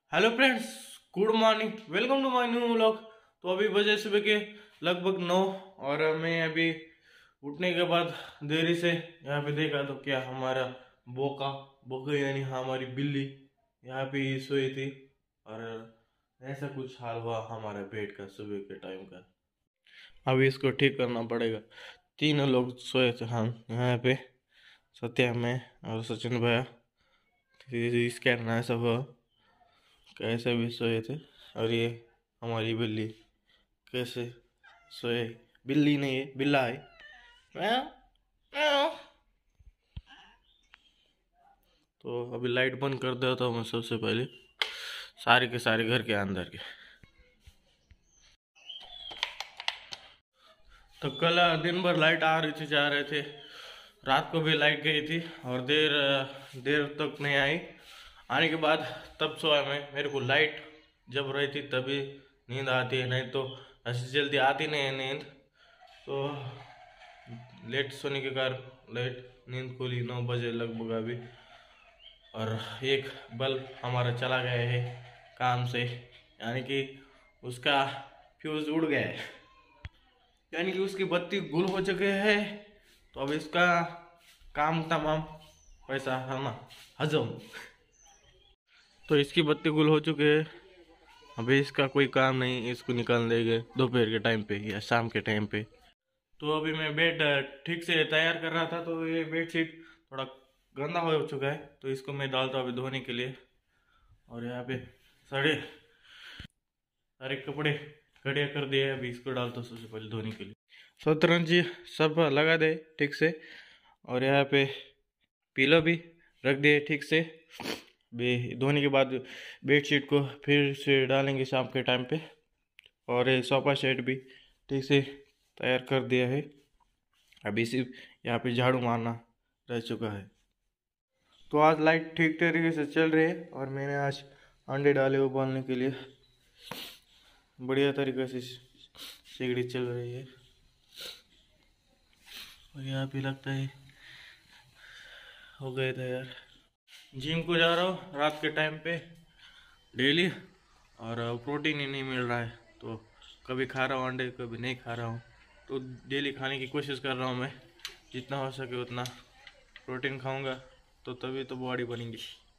Hello friends, good morning, welcome to my new vlog. तो अभी बजे सुबह के लगभग 9 और मैं अभी उठने के बाद देरी से यहाँ पे देखा तो क्या हमारा बोका बोका यानी हमारी बिल्ली यहाँ पे ही सोई थी। और ऐसा कुछ हाल हुआ हमारे बेड का सुबह के टाइम का। अभी इसको ठीक करना पड़ेगा। तीनों लोग सोए थे हम यहाँ पे, सत्या मैं और सचिन भैया। इसका ऐसा हुआ कैसे भी सोए थे। और ये हमारी बिल्ली कैसे सोए, बिल्ली नहीं है बिल्ला है। म्याऊं, म्याऊं। तो अभी लाइट बंद कर देता हूँ मैं सबसे पहले, सारे के सारे घर के अंदर के। तो कल दिन भर लाइट आ रही थी जा रहे थे, रात को भी लाइट गई थी और देर देर तक नहीं आई। आने के बाद तब सोया मैं। मेरे को लाइट जब रहती तभी नींद आती है, नहीं तो ऐसी जल्दी आती नहीं है नींद। तो लेट सोने के कारण लेट नींद खुली 9 बजे लगभग अभी। और एक बल्ब हमारा चला गया है काम से, यानी कि उसका फ्यूज उड़ गया है, यानी कि उसकी बत्ती गुल हो चुकी है। तो अब इसका काम तमाम पैसा है ना हजम। तो इसकी बत्ती गुल हो चुकी है, अभी इसका कोई काम नहीं, इसको निकाल देंगे दोपहर के टाइम पे या शाम के टाइम पे। तो अभी मैं बेड ठीक से तैयार कर रहा था, तो ये बेड शीट थोड़ा गंदा हो चुका है, तो इसको मैं डालता हूँ अभी धोने के लिए। और यहाँ पे सारे सारे कपड़े खड़े कर दिए, अभी इसको डालता हूँ सबसे पहले धोने के लिए। शतरंजी सब लगा दे ठीक से, और यहाँ पे पिलो भी रख दिए ठीक से। धोने के बाद बेडशीट को फिर से डालेंगे शाम के टाइम पे। और ये सोफा सेट भी ठीक से तैयार कर दिया है, अभी सिर्फ यहाँ पे झाड़ू मारना रह चुका है। तो आज लाइट ठीक तरीके से चल रही है और मैंने आज अंडे डाले उबालने के लिए, बढ़िया तरीके से सिगड़ी चल रही है। और यहाँ पे लगता है हो गए थे यार। जिम को जा रहा हूँ रात के टाइम पे डेली, और प्रोटीन ही नहीं मिल रहा है, तो कभी खा रहा हूँ अंडे कभी नहीं खा रहा हूँ। तो डेली खाने की कोशिश कर रहा हूँ मैं, जितना हो सके उतना प्रोटीन खाऊंगा तो तभी तो बॉडी बनेगी।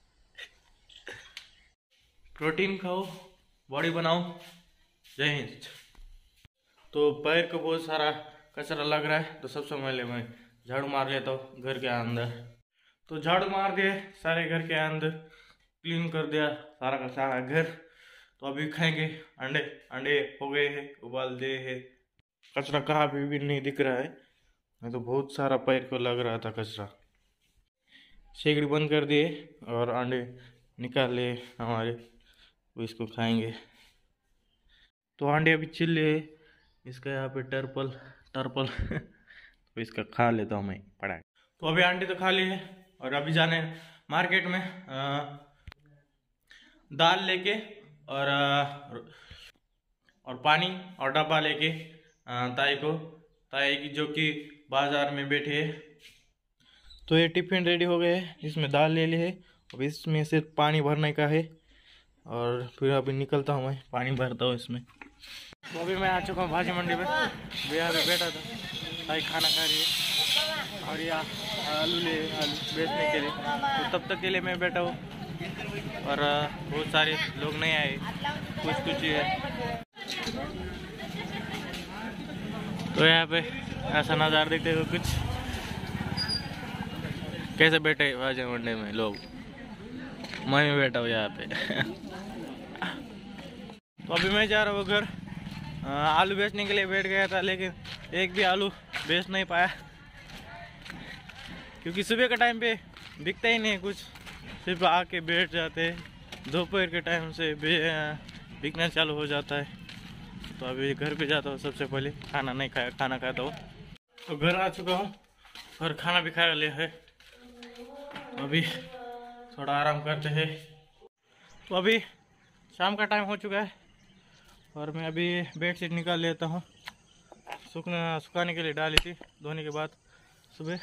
प्रोटीन खाओ, बॉडी बनाओ। जय हिंद। तो पैर को बहुत सारा कचरा लग रहा है, तो सबसे पहले मैं झाड़ू मार लेता हूँ घर के अंदर। तो झाड़ू मार दिए सारे घर के अंदर, क्लीन कर दिया सारा का सारा घर। तो अभी खाएंगे अंडे। अंडे हो गए हैं, उबाल दिए हैं। कचरा कहाँ भी नहीं दिख रहा है, नहीं तो बहुत सारा पैर को लग रहा था कचरा। सिगड़ी बंद कर दिए और अंडे निकाल लिए हमारे, तो इसको खाएंगे। तो अंडे अभी चिल्ले, इसका यहाँ पे टर्पल टर्पल तो इसका खा लेता हूँ मैं पड़ा। तो अभी अंडे तो खा लिए और अभी जाने मार्केट में दाल लेके और पानी और डब्बा लेके ताई की जो कि बाजार में बैठी है। तो ये टिफिन रेडी हो गए है, इसमें दाल ले ली है, अब इसमें सिर्फ पानी भरने का है। और फिर अभी निकलता हूँ मैं, पानी भरता हूँ इसमें। तो अभी मैं आ चुका हूँ भाजी मंडी में, भैया अभी बैठा था, ताई खाना खा रही है और यहाँ आलू बेचने के लिए। तो तब तक के लिए मैं बैठा हूँ और बहुत सारे लोग नहीं आए, कुछ ही है। तो यहाँ पे ऐसा नज़ारा देखते हो कुछ, कैसे बैठे भाजी मंडी में लोग, मैं भी बैठा हूँ यहाँ पे। तो अभी मैं जा रहा हूँ घर, आलू बेचने के लिए बैठ गया था, लेकिन एक भी आलू बेच नहीं पाया, क्योंकि सुबह के टाइम पे दिखता ही नहीं कुछ, सिर्फ आके बैठ जाते हैं। दोपहर के टाइम से बिकना चालू हो जाता है। तो अभी घर पे जाता हूँ, सबसे पहले खाना नहीं खाया, खाना खाता हूँ। तो घर आ चुका हूँ और खाना भी खा लिया है, अभी थोड़ा आराम करते हैं। तो अभी शाम का टाइम हो चुका है और मैं अभी बेडशीट निकाल लेता हूँ, सुखाने के लिए डाली थी धोने के बाद सुबह।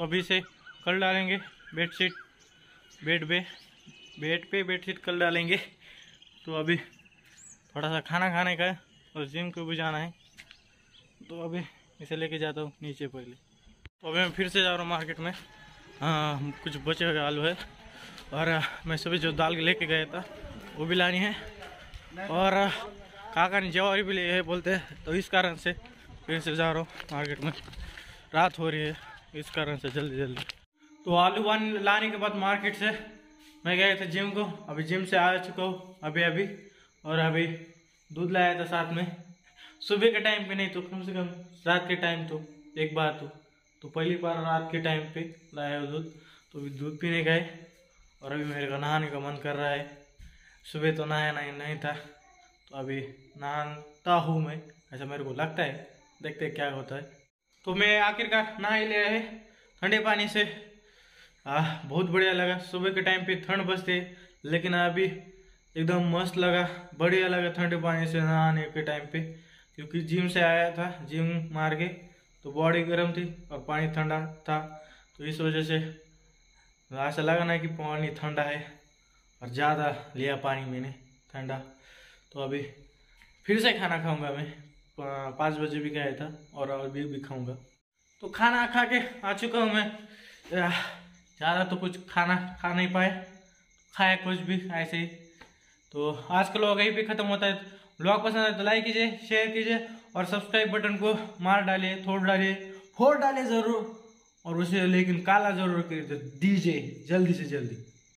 तो अभी से कल डालेंगे बेडशीट, बेड पे बेडशीट कल डालेंगे। तो अभी थोड़ा सा खाना खाने का है और जिम को भी जाना है, तो अभी इसे लेके जाता हूँ नीचे पहले। तो अभी मैं फिर से जा रहा हूँ मार्केट में। कुछ बचे हुए आलू है और मैं सुबह जो दाल लेके गया था वो भी लानी है, और काका ने जवारी भी ली है बोलते हैं, तो इस कारण से फिर से जा रहा हूँ मार्केट में। रात हो रही है इस कारण से जल्दी। तो आलू लाने के बाद मार्केट से मैं गया था जिम को, अभी जिम से आ चुका हूँ अभी। और अभी दूध लाया था साथ में, सुबह के टाइम पे नहीं तो कम से कम रात के टाइम तो एक बार तो पहली बार रात के टाइम पे लाया दूध। तो अभी दूध पीने गए और अभी मेरे को नहाने का मन कर रहा है। सुबह तो नहाया नहीं था, तो अभी नहाता हूँ मैं, ऐसा मेरे को लगता है, देखते क्या होता है। तो मैं आखिरकार नहा ही लिया है ठंडे पानी से। बहुत बढ़िया लगा। सुबह के टाइम पे ठंड बसते, लेकिन अभी एकदम मस्त लगा, बढ़िया लगा ठंडे पानी से नहाने के टाइम पे, क्योंकि जिम से आया था, जिम मार के, तो बॉडी गर्म थी और पानी ठंडा था, तो इस वजह से ऐसा लगा ना कि पानी ठंडा है, और ज़्यादा लिया पानी मैंने ठंडा। तो अभी फिर से खाना खाऊंगा मैं, 5 बजे भी गया था और अभी भी खाऊंगा। तो खाना खा के आ चुका हूँ मैं। ज़्यादा तो कुछ खाना खा नहीं पाए, खाया कुछ भी ऐसे ही। तो आज का व्लॉग यहीं पे ख़त्म होता है। व्लॉग पसंद आए तो लाइक कीजिए, शेयर कीजिए और सब्सक्राइब बटन को मार डालिए, फोड़ डालिए ज़रूर, और उसे लेकिन काला ज़रूर कर दीजिए जल्दी से जल्दी।